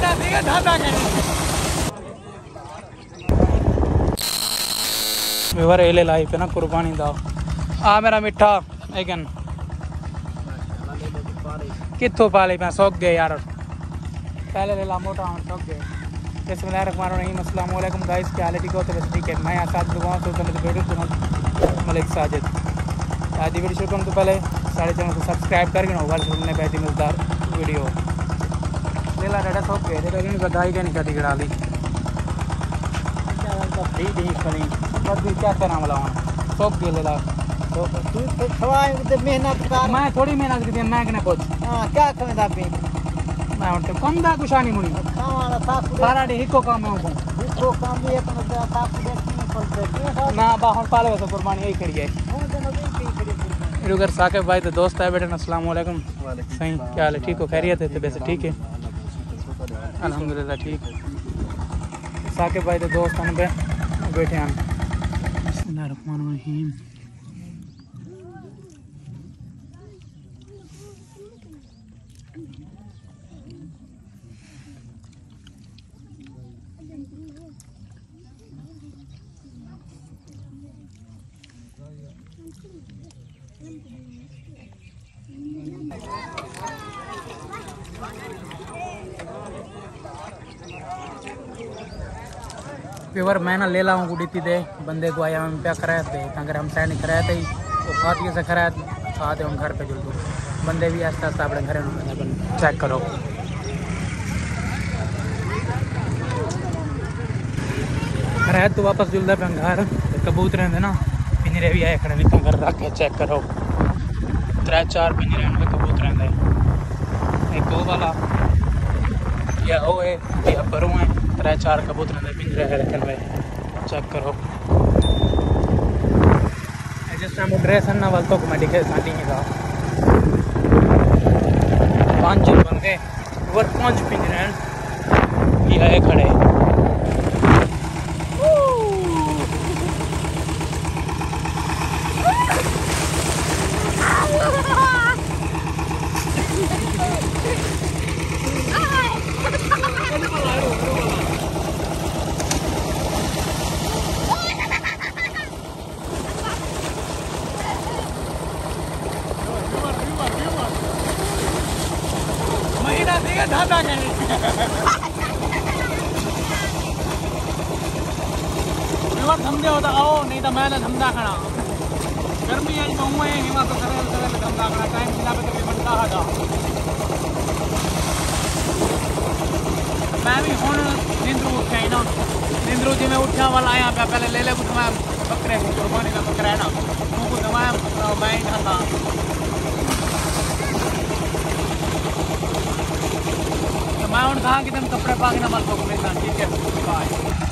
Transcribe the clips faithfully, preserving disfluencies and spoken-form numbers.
Viewer एले life है ना कुर्बानी दा आ मेरा मिठा लेकिन कितों पाले मैं सौक गए यार पहले ले ला मोटा हम सौक गए। बिस्मिल्लाहिर्रहमानिर्रहीम अस्सलाम वालेकुम गाइस, क्या हाल है? ठीक हो? तो बस ठीक है। मैं आसाद दुआओं से समझ बैठे सुनो मलिक साजिद आदि वीडियो शुरू करूँ तो पहले सारे चैनल को सब्सक्राइब करके ना होगा सुनने बेहतरीन मजेदार वीडियो ले ला डाटा सौक गए थे लेकिन बताई क्या नहीं कदी गिरा ली क्या करना वाला सौक गए ले ला मेहनत कर मैं थोड़ी मेहनत की मैं कहना कुछ हाँ क्या करें भी मैं उठते कम दा कुछ नहीं मुनी खाना साफ सारा डे हिको काम है को इसको काम भी एक साफ देखने पड़ते ना बाहर पाले वैसे कुर्बानी यही खड़ी है। इधर साकिब भाई तो दोस्त है बेटे। अस्सलाम वालेकुम। सही क्या हाल है? ठीक हो? खैरियत है? तो वैसे ठीक है अल्हम्दुलिल्लाह ठीक है। साकिब भाई तो दोस्त हैं बैठे हैं। बिस्मिल्लाहिर्रहमानिर्रहीम। प्योर मैं ना ले लाऊं गुड़ी थी दे बंदे को आया हम क्या कराए थे अगर हम सैन कराए थे तो खाती से कराए खाते हम घर पे जुल दो बंदे भी आस्ता आस्ता अपने घर में चेक करो। कराए तो वापस जुलदा पे घर कबूतर थे ना पिंजरे भी आए खड़े नहीं घर रख के चेक करो त्रै चार पिंजरे में कबूतर थे एक दो वाला या वो है या परों है त्रै चार कबूतर ने पिंजरे रखन में चेक करो। जिस टाइम वो ड्रेस ना वाल तो मैं दिखे साटी ही था पांच बंदे और पांच पिंजरे ये है खड़े धाधा धमदे होता आओ नहीं तो मैं धमदा खड़ा गर्मी आज बहु है हिमा तो सरल सरल धमदा खड़ा टाइम मिला पे तो बनता था मैं भी हूँ निंद्रू उठा ही ना निंद्रू जी में उठा वाला आया पे पहले ले ले कुछ मैं बकरे को कुर्बानी का बकरा है ना उनको दवाया मैं ही खाता मैं उन कहा कि तुम कपड़े पाके ना मत मेरे ठीक है बाय।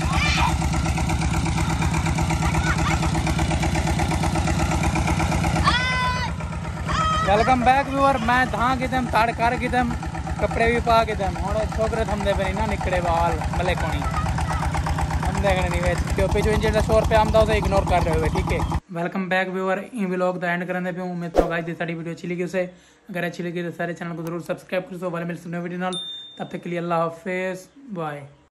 Welcome back viewer. मैं था कि तुम ताड़ कर कि तुम कपड़े भी पा के तुम हूँ छोकरे थमदे पे ना निकले बाल मले कोनी हम देखने नहीं वे क्यों पिछू इंजन सौ रुपये आमदा उसे इग्नोर कर रहे हुए ठीक है। Welcome back viewer. In vlog दा एंड करने पे उम्मीद तो गाइस दी सारी वीडियो अच्छी लगी उसे अगर अच्छी लगी तो सारे चैनल को जरूर सब्सक्राइब करो वाले मिलते हैं वीडियो नाल तब तक के लिए अल्लाह हाफिज़ बाय।